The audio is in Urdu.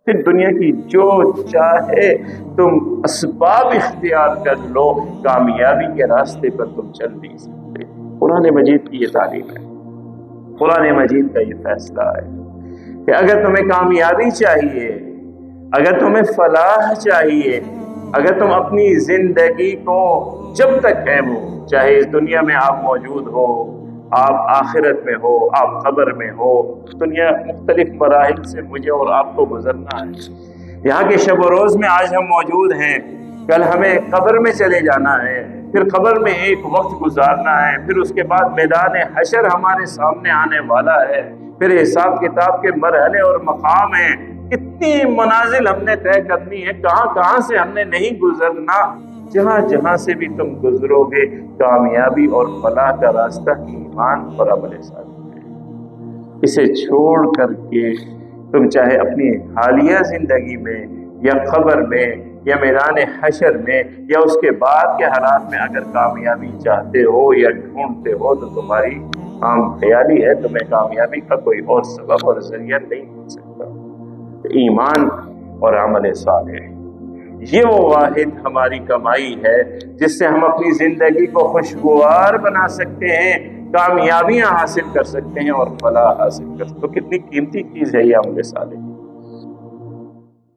پھر دنیا کی جو چاہے تم اسباب اختیار کر لو، کامیابی کے راستے پر تم چل نہیں سکتے۔ قرآن مجید کی یہ تعلیم ہے، قرآن مجید کا یہ فیصلہ ہے کہ اگر تمہیں کامیابی چاہیے، اگر تمہیں فلاح چاہیے، اگر تم اپنی زندگی کو جب تک ہے وہ، چاہے اس دنیا میں آپ موجود ہو، آپ آخرت میں ہو، آپ قبر میں ہو، دنیا مختلف مراحل سے مجھے اور آپ کو گزرنا ہے۔ یہاں کے شب و روز میں آج ہم موجود ہیں، کل ہمیں قبر میں چلے جانا ہے، پھر قبر میں ایک وقت گزارنا ہے، پھر اس کے بعد میدان حشر ہمارے سامنے آنے والا ہے، پھر حساب کتاب کے مرحلے اور مقام ہیں، کتنی منازل ہم نے طے کرنی ہے، کہاں کہاں سے ہم نے نہیں گزرنا۔ جہاں جہاں سے بھی تم گزرو گے، کامیابی اور فلاح کا راستہ ایمان اور عمل صالح ہے۔ اسے چھوڑ کر کے تم چاہے اپنی حالیہ زندگی میں یا قبر میں یا میدان حشر میں یا اس کے بعد کے حالات میں اگر کامیابی چاہتے ہو یا ڈھونڈتے ہو تو تمہاری عام خیالی ہے، تمہیں کامیابی کا کوئی اور سبب اور ذریعہ نہیں مل سکتا۔ ایمان اور عمل صالح، یہ وہ واحد ہماری کمائی ہے جس سے ہم اپنی زندگی کو خوشگوار بنا سکتے ہیں، کامیابیاں حاصل کر سکتے ہیں اور فلاح حاصل کر سکتے ہیں۔ تو کتنی قیمتی چیز ہے یہ عمل صالح۔